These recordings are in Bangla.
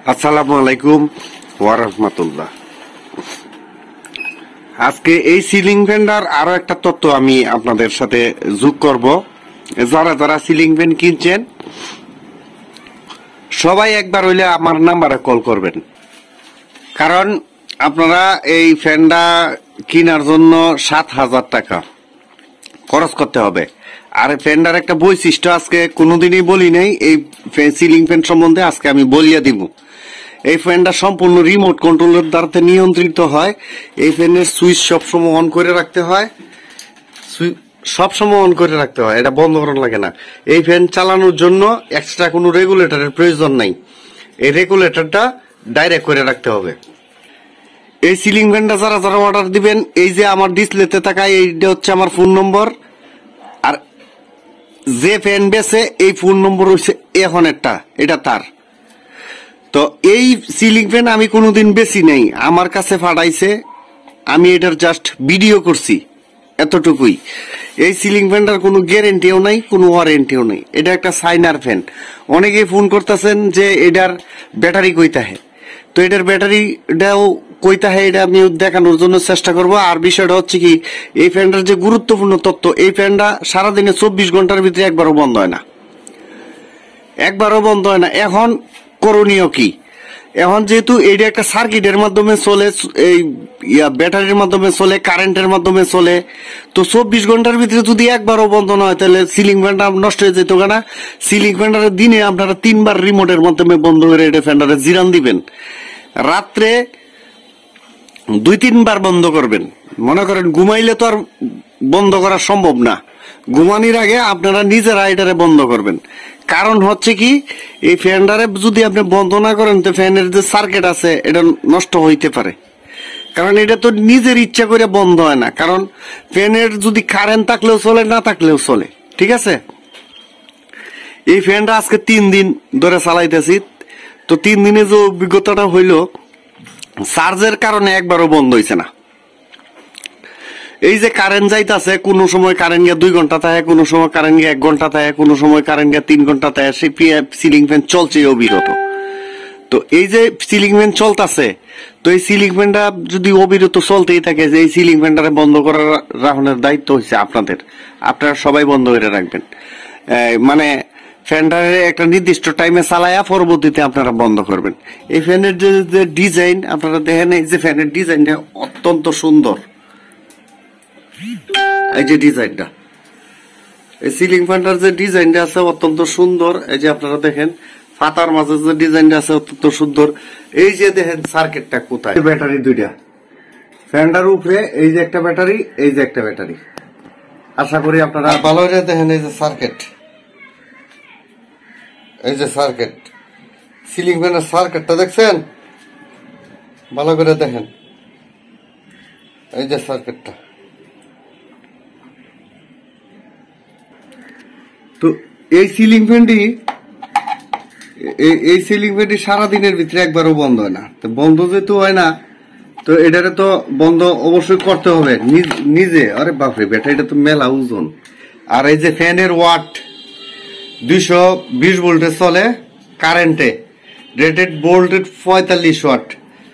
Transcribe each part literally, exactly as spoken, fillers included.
আসসালামু আলাইকুম ওয়া রাহমাতুল্লাহ। আজকে এই সিলিং ফ্যানটার আরো একটা তথ্য আমি আপনাদের সাথে যোগ করব। যারা যারা সিলিং ফ্যান কিনছেন সবাই একবার হইলে আমার নাম্বারে কল করবেন, কারণ আপনারা এই ফ্যানটা কেনার জন্য সাত হাজার টাকা খরচ করতে হবে। আর ফ্যানটার একটা বৈশিষ্ট্য আজকে কোনোদিনই বলি নাই, এই সিলিং ফ্যান সম্বন্ধে আজকে আমি বলিয়া দিব। এই ফ্যানটা সম্পূর্ণ রিমোট কন্ট্রোলের দ্বারা নিয়ন্ত্রিত হয়। এই ফ্যানের সুইচ সবসময় অন করে রাখতে হয়, সবসময় অন করে রাখতে হয়, এটা বন্ধ করানো লাগে না। এই ফ্যান চালানোর জন্য এক্সট্রা কোনো রেগুলেটরের প্রয়োজন নাই, এই রেগুলেটরটা ডাইরেক্ট করে রাখতে হবে। এই সিলিং ফ্যানটা যারা যারা অর্ডার দিবেন, এই যে আমার ডিসপ্লেতে থাকা এইটা হচ্ছে আমার ফোন নম্বর, আর যে ফ্যান বেছে এই ফোন নম্বর হচ্ছে এখন একটা, এটা তার। তো এই সিলিং ফ্যান আমি কোনোদিন বেশি নেই, আমার কাছে ফাটাইছে, আমি এটার জাস্ট ভিডিও করছি, এতটুকুই। এই সিলিং ফ্যানটার কোনো গ্যারেন্টিও নাই, কোনো ওয়ারেন্টিও নাই। এটা একটা সাইনার ফ্যান। অনেকেই ফোন করতেছেন যে এটার ব্যাটারি কইতা হে, তো এটার ব্যাটারিটাও কইতা হে, এটা আমি দেখানোর জন্য চেষ্টা করব। আর বিষয়টা হচ্ছে কি, এই ফ্যানটার যে গুরুত্বপূর্ণ তথ্য, এই ফ্যানটা সারাদিনে চব্বিশ ঘন্টার ভিতরে একবারও বন্ধ হয় না, একবারও বন্ধ হয় না। এখন করণীয় কি? এখন যেহেতু এইটা একটা সার্কিটের মাধ্যমে চলে, এই ব্যাটারির মাধ্যমে চলে, কারেন্টের মাধ্যমে চলে, তো চব্বিশ ঘন্টার ভিতরে যদি একবারও বন্ধ না হয় তাহলে সিলিং ফ্যানটা নষ্ট হয়ে যেত। কেনা সিলিং ফ্যানটার দিনে আপনারা তিনবার রিমোটের মাধ্যমে বন্ধ করে এটা ফ্যানটারে জিরান দিবেন, রাত্রে দুই তিনবার বন্ধ করবেন। মনে করেন ঘুমাইলে তো আর বন্ধ করা সম্ভব না, ঘুমানির আগে আপনারা নিজেরা এটারে বন্ধ করবেন। কারণ হচ্ছে কি, এই ফ্যানটারে যদি আপনি বন্ধ না করেন তো ফ্যানের যে সার্কিট আছে এটা নষ্ট হইতে পারে, কারণ এটা তো নিজের ইচ্ছা করে বন্ধ হয় না। কারণ ফ্যানের যদি কারেন্ট থাকলেও চলে, না থাকলেও চলে, ঠিক আছে। এই ফ্যানটা আজকে তিন দিন ধরে চালাইতেছি, তো তিন দিনে যে অভিজ্ঞতাটা হইল, চার্জের কারণে একবারও বন্ধ হয়েছে না। এই যে কারেন্ট যাইতেছে, কোনো সময় কারেন্ট গিয়ে দুই ঘন্টা থাকে, কোনো সময় কারেন্ট গিয়ে এক ঘন্টা থাকে, কোনো সময় কারেন্ট গিয়ে তিন ঘন্টা থাকে, সেই সিলিং ফ্যান চলছে অবিরত। তো এই যে সিলিং ফ্যান চলতেছে, তো এই সিলিং ফ্যানটা যদি অবিরত চলতেই থাকে, যে এই সিলিং ফ্যানটারে বন্ধ করার রাখনের দায়িত্ব হচ্ছে আপনাদের, আপনারা সবাই বন্ধ করে রাখবেন। মানে ফ্যানটারে একটা নির্দিষ্ট টাইমে চালায়া পরবর্তীতে আপনারা বন্ধ করবেন। এই ফ্যানের যে ডিজাইন আপনারা দেখেন, এই যে ফ্যানের ডিজাইনটা অত্যন্ত সুন্দর। এই যে ডিজাইনটা, এই সিলিং ফ্যানটার যে ডিজাইনটা আছে অত্যন্ত সুন্দর। এই যে আপনারা দেখেন পাতার মাঝে যে ডিজাইনটা আছে অত্যন্ত সুন্দর। এই যে দেখেন সার্কিটটা কোথায়, ব্যাটারি দুইটা ফ্যানটার উপরে, এই যে একটা ব্যাটারি, এই যে একটা ব্যাটারি। আশা করি আপনারা ভালো করে দেখেন। এই যে সার্কিট, এই যে সার্কিট, সিলিং ফ্যানের সার্কিটটা দেখছেন, ভালো করে দেখেন। এই যে সার্কিটটা, তো এই সিলিং ফ্যানটি এই সিলিং ফ্যানটি সারাদিনের ভিতরে একবারও বন্ধ হয় না। তো বন্ধ যেহেতু হয় না, তো এটারে তো বন্ধ অবশ্যই করতে হবে নিজে। আরে বাপরে, ব্যাটারিটা তো মেলা ওজন। আর এই যে ফ্যানের ওয়াট দুইশো বিশ ভোল্টে চলে, কারেন্টে রেটেড ভোল্টেড পঁয়তাল্লিশ ওয়াট,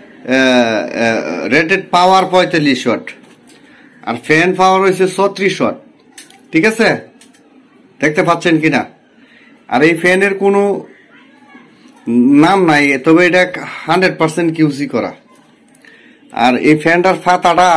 রেটেড পাওয়ার পঁয়তাল্লিশ ওয়াট, আর ফ্যান পাওয়ার হয়েছে ছত্রিশ ওয়াট, ঠিক আছে, দেখতে পাচ্ছেন কিনা। আর এই ফ্যানের কোনো নাম নাই, তবে এটা হান্ড্রেড পার্সেন্ট কিউসি করা। আর এই ফ্যানটার ফাতাটা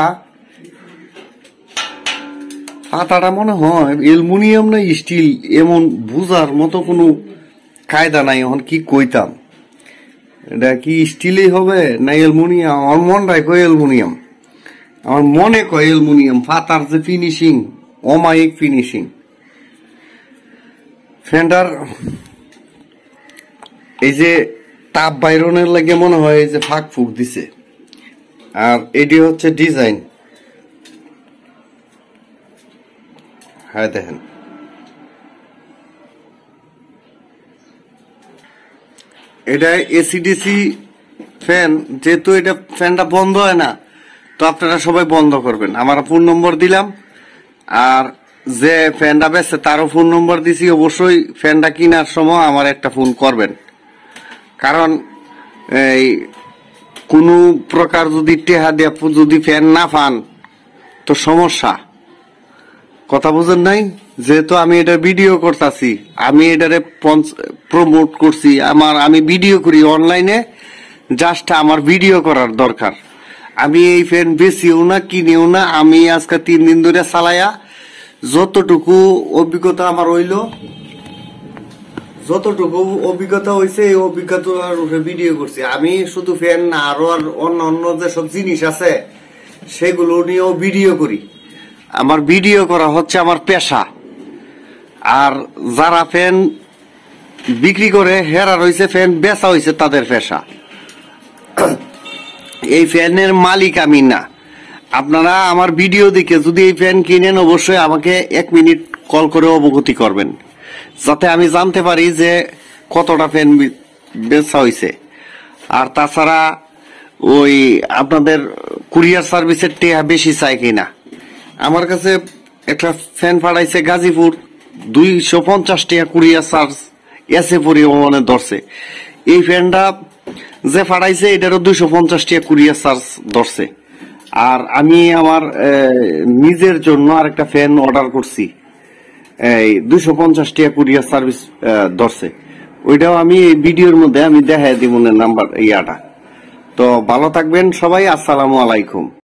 ফাতাটা মনে হয় অ্যালুমিনিয়াম না স্টিল, এমন বুঝার মতো কোনো কায়দা নাই। এখন কি কইতাম, এটা কি স্টিলই হবে না অ্যালুমিনিয়াম? আমার মন রায় কয় অ্যালুমিনিয়াম, আমার মনে কয় অ্যালুমিনিয়াম। ফাতার যে ফিনিশিং, অমায়িক ফিনিশিং। ফ্যানটার এই যে তাপ বাইরনের লাগে মনে হয় এই যে ফাঁক ফুক দিছে। আর এটি হচ্ছে ডিজাইন, হ্যাঁ দেখেন। এটা এসিডিসি ফ্যান, যেহেতু এটা ফ্যানটা বন্ধ হয় না, তো আপনারা সবাই বন্ধ করবেন। আমার ফোন নম্বর দিলাম, আর যে ফ্যানটা বেচছে তারও ফোন নম্বর দিছি। অবশ্যই ফ্যানটা কেনার সময় আমার একটা ফোন করবেন, কারণ এই কোনো প্রকার যদি টেহা দিয়ে যদি ফ্যান না পান তো সমস্যা, কথা বুঝেন নাই? যেহেতু আমি এটা ভিডিও করতেছি, আমি এটারে প্রমোট করছি, আমার আমি ভিডিও করি অনলাইনে, জাস্ট আমার ভিডিও করার দরকার। আমি এই ফ্যান বেশিও না কিনেও না, আমি আজকে তিন দিন ধরে চালাইয়া যতটুকু অভিজ্ঞতা আমার হইল, যতটুকু অভিজ্ঞতা হয়েছে এই অভিজ্ঞতার ভিডিও করছি। আমি শুধু ফ্যান না, আরো আর অন্য অন্য যেসব জিনিস আছে সেগুলো নিয়েও ভিডিও করি। আমার ভিডিও করা হচ্ছে আমার পেশা। আর যারা ফ্যান বিক্রি করে হেরা রয়েছে, ফ্যান বেচা হয়েছে তাদের পেশা। এই ফ্যানের মালিক আমি না। আপনারা আমার ভিডিও দেখে যদি এই ফ্যান কিনেন অবশ্যই আমাকে এক মিনিট কল করে অবগতি করবেন, যাতে আমি জানতে পারি যে কতটা ফ্যান বেচা হয়েছে। আর তাছাড়া ওই আপনাদের কুরিয়ার সার্ভিসের টেহা বেশি চাই কিনা। আমার কাছে একটা ফ্যান পাঠাইছে গাজীপুর, দুইশো পঞ্চাশ টাকা কুরিয়ার চার্জ এসে পরিমাণে ধরছে। এই ফ্যানটা যে পাঠাইছে এটারও দুইশো পঞ্চাশ টাকা কুরিয়ার চার্জ ধরছে। আর আমি আমার নিজের জন্য আরেকটা ফ্যান অর্ডার করছি, এই দুইশো পঞ্চাশ টাকা কুরিয়ার সার্ভিস ধরছে। ওইটাও আমি এই ভিডিওর মধ্যে আমি দেখাই দিব নাম্বার ইয়াটা। তো ভালো থাকবেন সবাই, আসসালামু আলাইকুম।